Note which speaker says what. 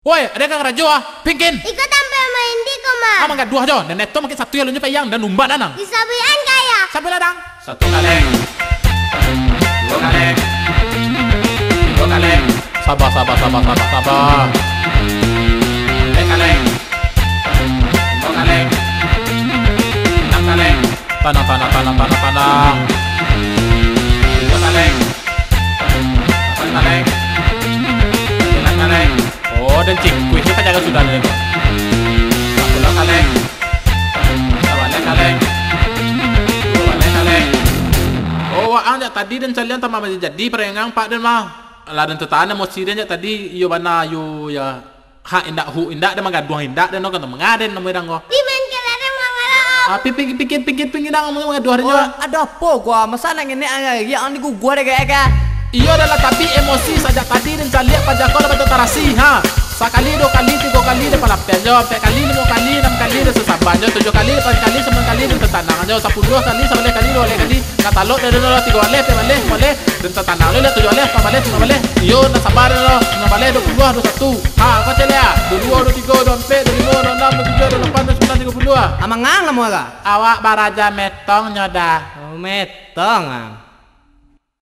Speaker 1: Woi, ada kang rajo ah, pingin.
Speaker 2: Ikut tampil main di koma.
Speaker 1: Ama nggak dua aja, dan neto makin satu ya lu nyampe yang dan numba danang.
Speaker 2: Disabian kaya.
Speaker 1: Sampai ladang.
Speaker 3: Satu kali, dua kali, dua kali,
Speaker 1: Sabar.
Speaker 3: tiga kali, lima kali, enam kali,
Speaker 1: Tanang.
Speaker 3: tujuh kali, delapan kali, sembilan kali,
Speaker 1: Oh, dan cingkuih kita jaga sudah nih.
Speaker 3: 10 kali, 11 kali, 12 kali.
Speaker 1: Oh, anja tadi dan kalian tamam aja jadi perengang Pak dan mah. Lah dan tetana mau sirenya tadi iyo bana yo ya ha indak dan magaduang indak dan kan mengaden nemu irang go.
Speaker 2: Pimen kelare mangala.
Speaker 1: Ah pikir dang mau magaduang
Speaker 4: Oh,
Speaker 1: nya.
Speaker 4: ada apa gua? Masa nang ini yang ni gua deh kayak.
Speaker 1: Iyo adalah tapi emosi saja tadi dan kalian pajak kau dapat tarasi ha. Sekali, 2 kali, 3 kali depan lapian jawab, 4 kali, 5 kali, 6 kali dan sesaban jawab, 7 kali, 8 kali, 9 kali dan tertanang jawab, 10 kali, 11 kali, 12 kali, katalog dari 3 balik, 4 balik dan tertanang le 7 balik, 4 balik, 5 balik. Iyo na sabar lo, 6 balik, 20, 21. Ha, kau celia. 22, 23, 24, 25, 26, 27, 28, 29, 30.
Speaker 4: Amang ngang kamu agak?
Speaker 1: Awak baraja metong nyoda.
Speaker 4: Oh, metong.